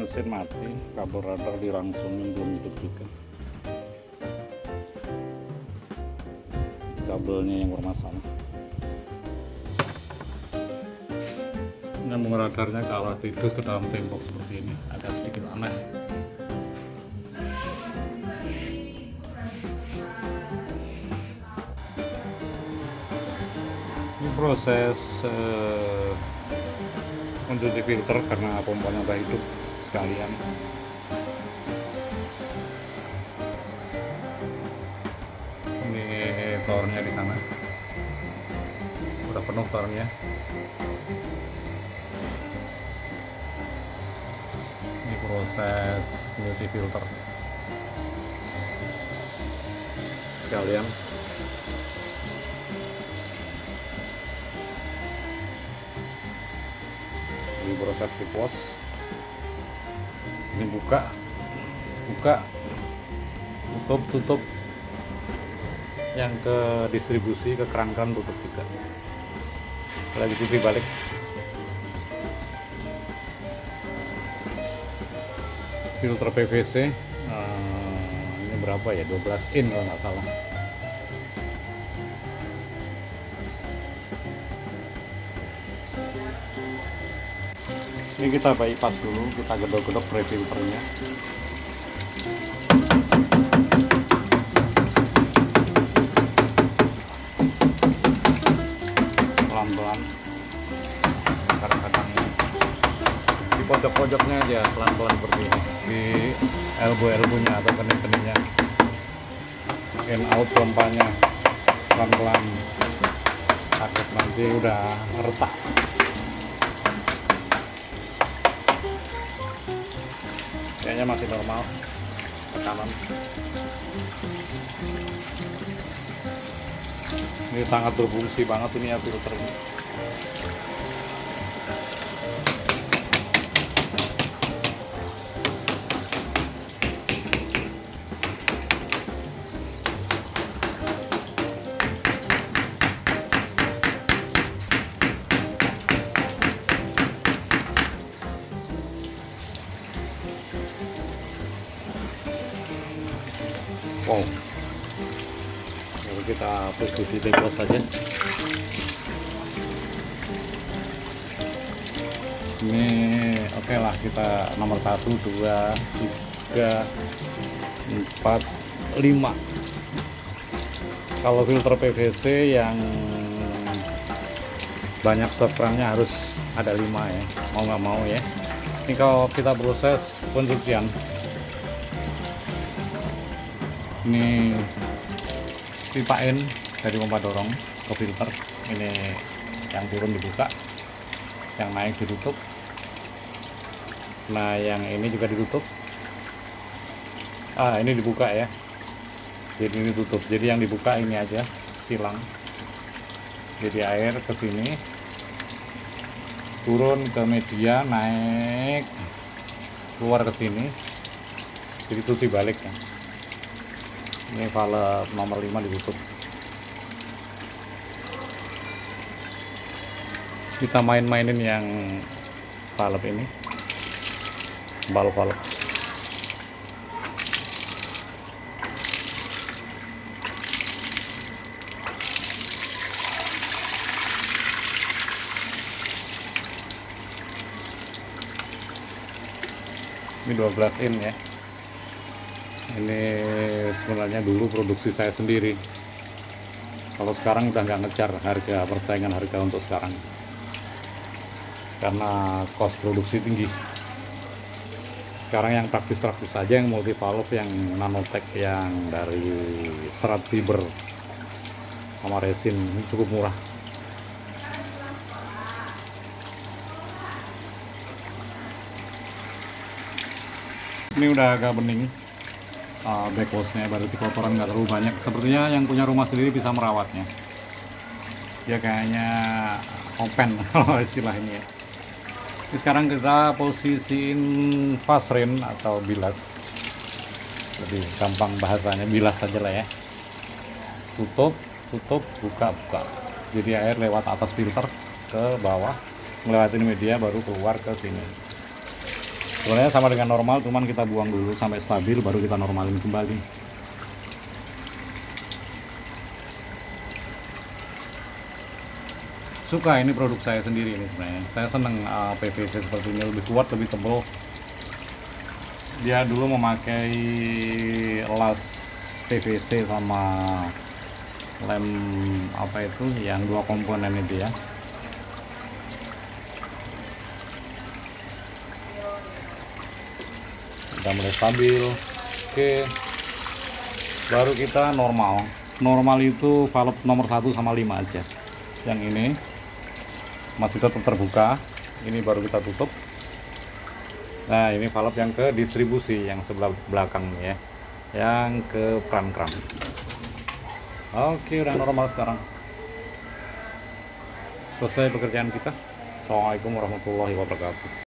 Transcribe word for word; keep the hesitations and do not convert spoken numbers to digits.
mesin mati, kabel radar dirangsungin belum hidup juga. Kabelnya yang bermasalah. Nyambung radarnya ke arah tidur ke dalam tembok seperti ini, agak sedikit aneh. Ini proses uh, mencuci filter karena pompanya udah hidup sekalian. Ini tornya di sana udah penuh tornya. Ini proses mencuci filter sekalian. Ini proses di pos. Ini buka, buka, tutup, tutup. Yang ke distribusi ke keran-keran tutup juga. Lagi cuci balik. Filter P V C uh, ini berapa ya? dua belas in kalau nggak salah. Ini kita bypass dulu, kita gedok-gedok pre filternya. Pelan-pelan. Kadang-kadang di pojok-pojoknya aja pelan-pelan seperti ini. Di elbow-elbownya atau kening-keningnya. In out pompanya pelan-pelan. Takut nanti udah retak. Kayaknya masih normal tekanan. Ini sangat berfungsi banget ini ya filter ini. Wow, lalu kita posisi depot saja. Ini oke okay lah, kita nomor satu, dua, tiga, empat, lima. Kalau filter P V C yang banyak stokrannya harus ada lima ya, mau nggak mau ya. Ini kalau kita proses pencucian. Ini pipa in dari pompa dorong ke filter. Ini yang turun dibuka, yang naik ditutup. Nah yang ini juga ditutup. Ah ini dibuka ya, jadi ini tutup. Jadi yang dibuka ini aja silang, jadi air ke sini turun ke media, naik keluar ke sini, jadi cuci balik ya. Ini valve nomor lima ditutup. Kita main-mainin yang valve ini, valve-valve. Ini dua belas in ya. Ini sebenarnya dulu produksi saya sendiri. Kalau sekarang udah nggak ngejar harga, persaingan harga untuk sekarang karena cost produksi tinggi. Sekarang yang praktis-praktis saja, yang multi valve, yang nanotech, yang dari serat fiber sama resin, ini cukup murah. Ini udah agak bening. Uh, backhose-nya berarti kotoran nggak terlalu banyak. Sepertinya yang punya rumah sendiri bisa merawatnya. Ya kayaknya open kalau istilah ini ya. Ini sekarang kita posisiin fast rain atau bilas. Lebih gampang bahasanya, bilas saja lah ya. Tutup, tutup, buka, buka. Jadi air lewat atas filter ke bawah, melewati media baru keluar ke sini. Sebenarnya sama dengan normal, cuman kita buang dulu sampai stabil baru kita normalin kembali. Suka ini produk saya sendiri ini sebenarnya. Saya seneng uh, P V C seperti ini, lebih kuat, lebih tebal. Dia dulu memakai las P V C sama lem apa itu yang dua komponen itu ya. Udah mulai stabil. Oke, baru kita normal. Normal itu valve nomor satu sama lima aja. Yang ini masih tetap terbuka, ini baru kita tutup. Nah, ini valve yang ke distribusi yang sebelah belakang ya, yang ke kran-kran. Oke, udah normal sekarang. Selesai pekerjaan kita. Assalamualaikum warahmatullahi wabarakatuh.